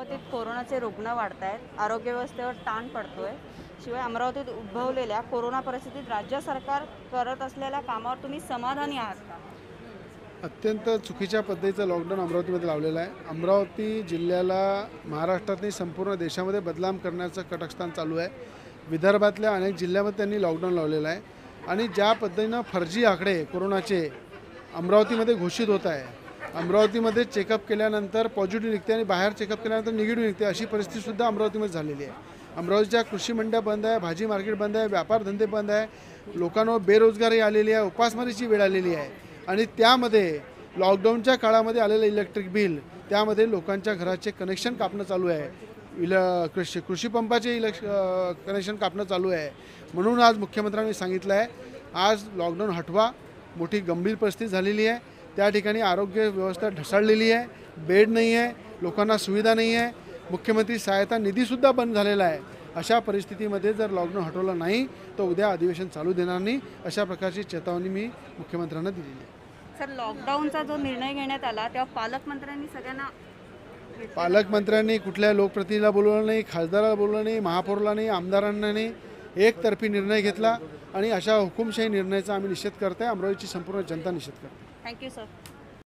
अमरावतीत कोरोनाचे रुग्ण वाढत आहेत, आरोग्य व्यवस्थेवर ताण पडतोय. शिवाय अमरावतीत उद्भवलेल्या कोरोना परिस्थितीत राज्य सरकार करत असलेल्या कामावर तुम्ही समाधानी आहात का? अत्यंत चुकीच्या पद्धतीचं लॉकडाऊन अमरावतीमध्ये लावलेलं आहे. अमरावती जिल्ह्याला महाराष्ट्रात नाही संपूर्ण देशामध्ये बदनाम करण्याचं कटकस्थान चालू आहे. विदर्भातल्या अनेक जिल्ह्यामध्ये त्यांनी लॉकडाऊन लावलेलं आहे आणि ज्या पद्धतीनं फर्जी आकडे कोरोनाचे अमरावतीमध्ये घोषित होत आहे. अमरावतीमध्ये चेकअप केल्यानंतर पॉझिटिव्ह निघते आणि बाहेर चेकअप केल्यानंतर निगेटिव्ह निघते, अशी परिस्थितीसुद्धा अमरावतीमध्ये झालेली आहे. अमरावतीच्या कृषी मंड्या बंद आहे, भाजी मार्केट बंद आहे, व्यापार धंदे बंद आहे, लोकांवर बेरोजगारी आलेली आहे, उपासमारीची वेळ आलेली आहे. आणि त्यामध्ये लॉकडाऊनच्या काळामध्ये आलेलं इलेक्ट्रिक बिल, त्यामध्ये लोकांच्या घराचे कनेक्शन कापणं चालू आहे. कृषी पंपाचे कनेक्शन कापणं चालू आहे. म्हणून आज मुख्यमंत्र्यांनी सांगितलं आहे, आज लॉकडाऊन हटवा. मोठी गंभीर परिस्थिती झालेली आहे. त्या ठिकाणी आरोग्य व्यवस्था ढासळलेली आहे, बेड नाही आहे, लोकांना सुविधा नाही आहे, मुख्यमंत्री सहायता निधीसुद्धा बंद झालेला आहे. अशा परिस्थितीमध्ये जर लॉकडाऊन हटवलं नाही तर उद्या अधिवेशन चालू देणार नाही, अशा प्रकारची चेतावणी मी मुख्यमंत्र्यांना दिलेली आहे. सर, लॉकडाऊनचा जो निर्णय घेण्यात आला तेव्हा पालकमंत्र्यांनी सगळ्यांना पालकमंत्र्यांनी कुठल्या लोकप्रतिनिधीला बोलवलं नाही, खासदाराला बोलवलं नाही, महापौरला नाही, आमदारांना नाही, एकतर्फी निर्णय घेतला आणि अशा हुकुमशाही निर्णयाचा आम्ही निषेध करत आहे. अमरावतीची संपूर्ण जनता निषेध करते. Thank you sir.